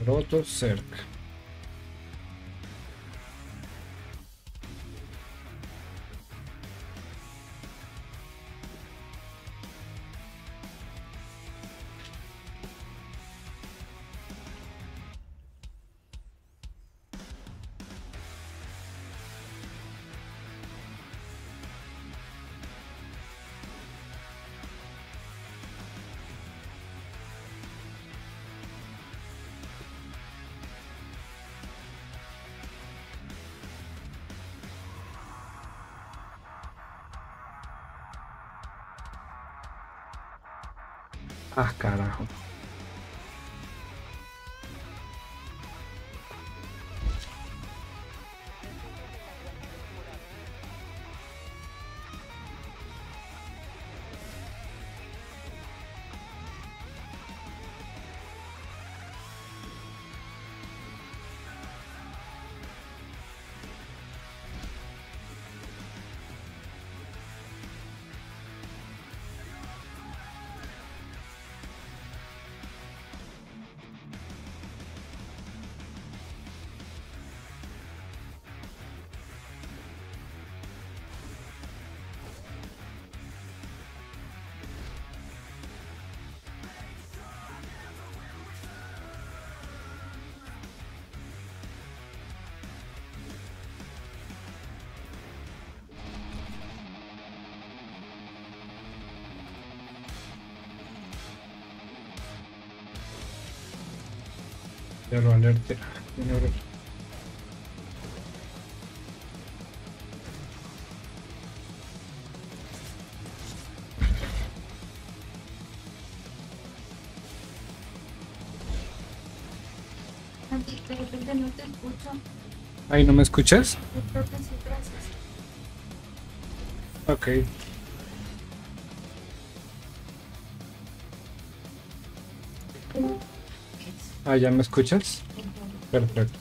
Roto cerca. Ah, carajo. Cierro alerta. De repente no te escucho. Ay, ¿no me escuchas? Yo creo que sí, gracias. Ok. Ah, ¿ya me escuchas? Perfecto.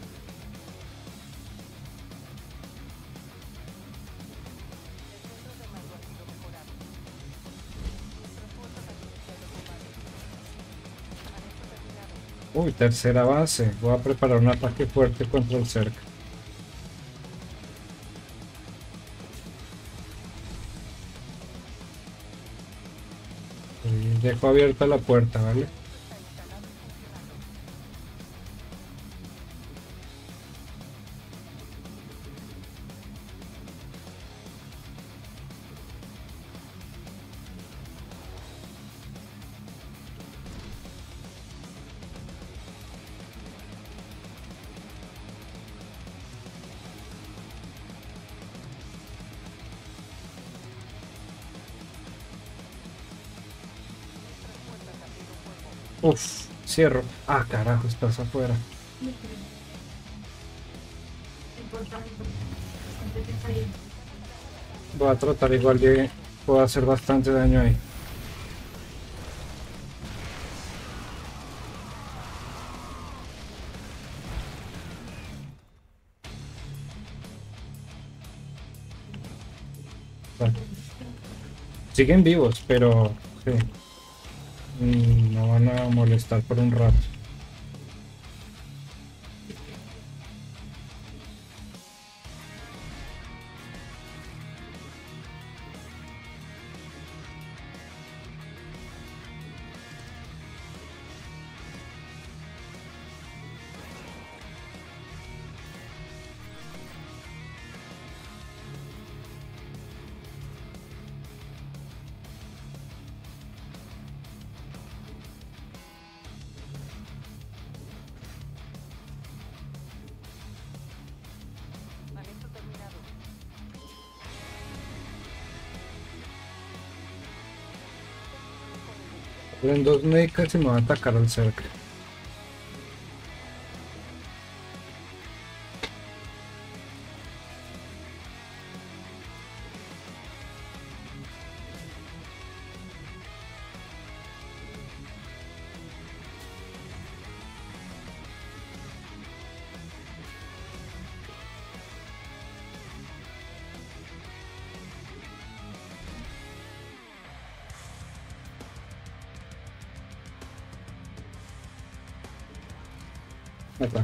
Uy, tercera base. Voy a preparar un ataque fuerte contra el cerca. Y dejo abierta la puerta, ¿vale? Uf, cierro. Ah, carajo, estás afuera. Importante. Antes de salir. Voy a tratar igual de... Puedo hacer bastante daño ahí. Vale. Siguen vivos, pero... Sí. No van a molestar por un rato. En dos médicas y me va a atacar al cerca. Acá.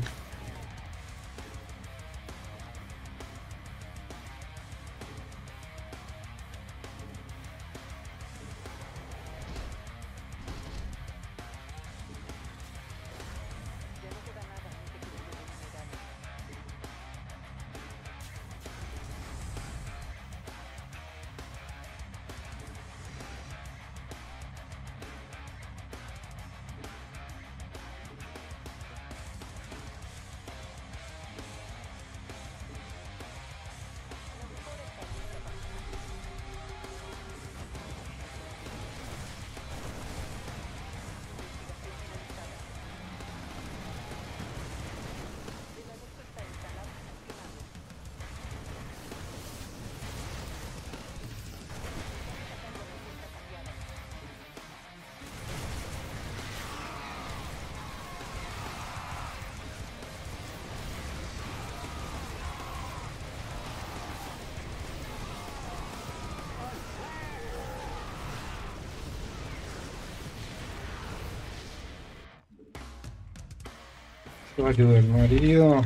Lo ayuda el marido.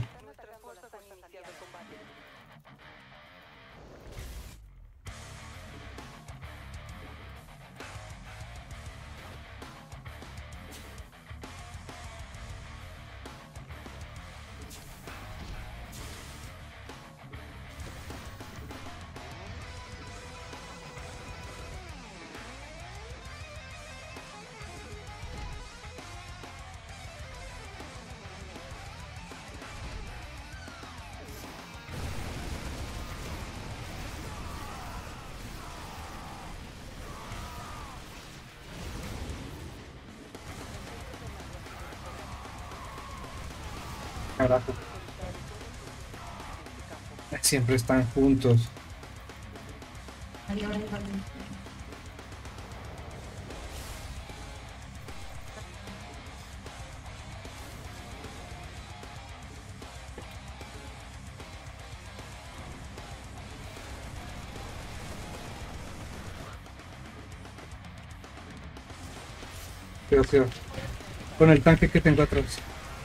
Carajo. Siempre están juntos. Ahí ahora igual. Cuidado. Con el tanque que tengo atrás.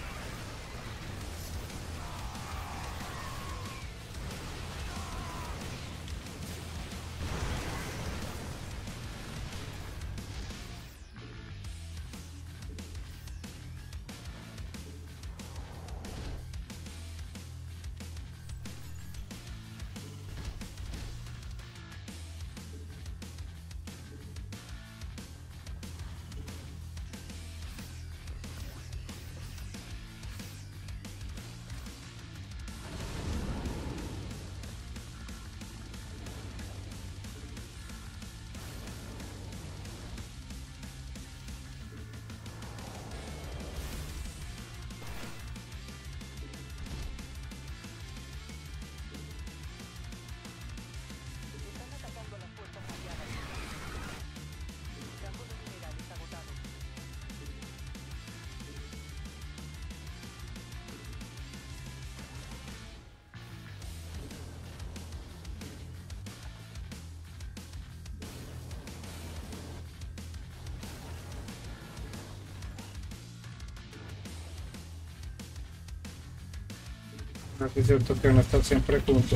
No es cierto que van a estar siempre juntos.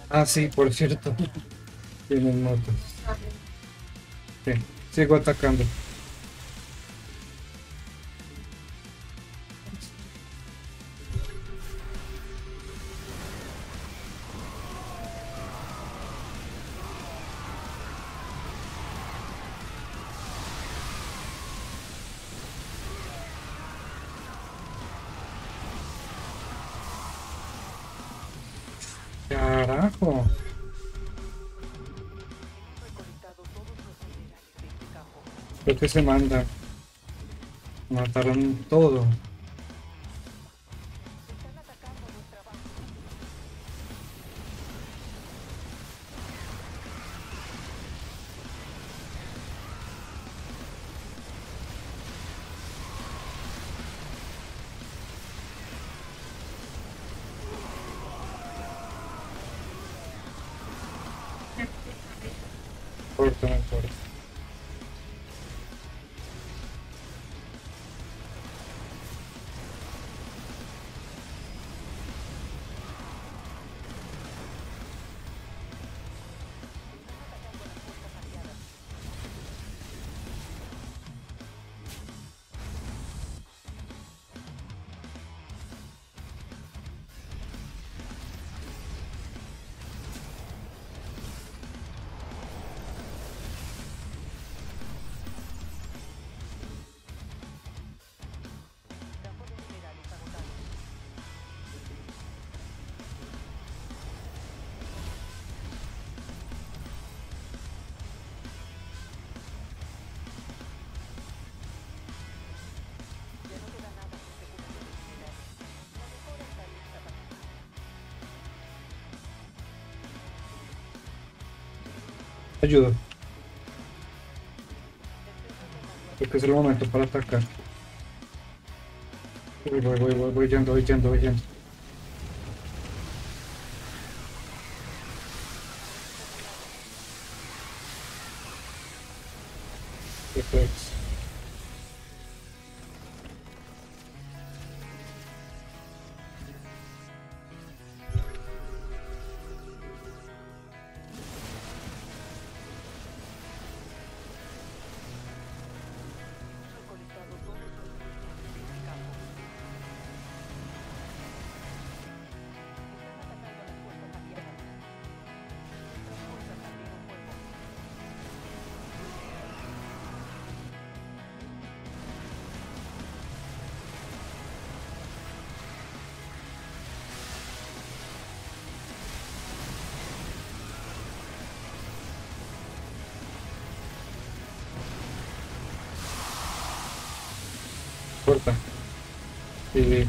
Ah, sí, por cierto. Tienen motos. Sí, sigo atacando. Carajo. Creo que se manda. Mataron todo. Corto, no importa. Ayuda. Creo que es el momento para atacar. Voy yendo, voy yendo, voy yendo. Reflex. Corta. Y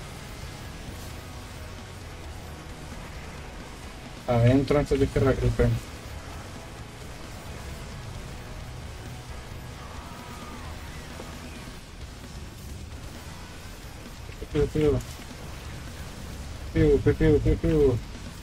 adentro antes de que regresen. Piu, piu, piu, piu, piu, piu, piu.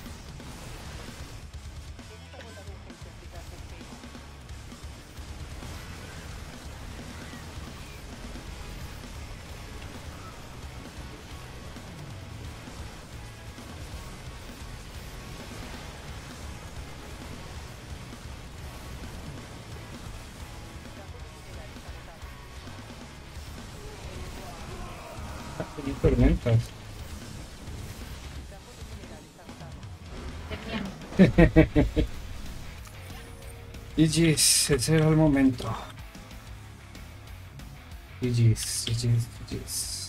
Y tormentas. GG's, ese era el momento. GG's, GG's, GG's.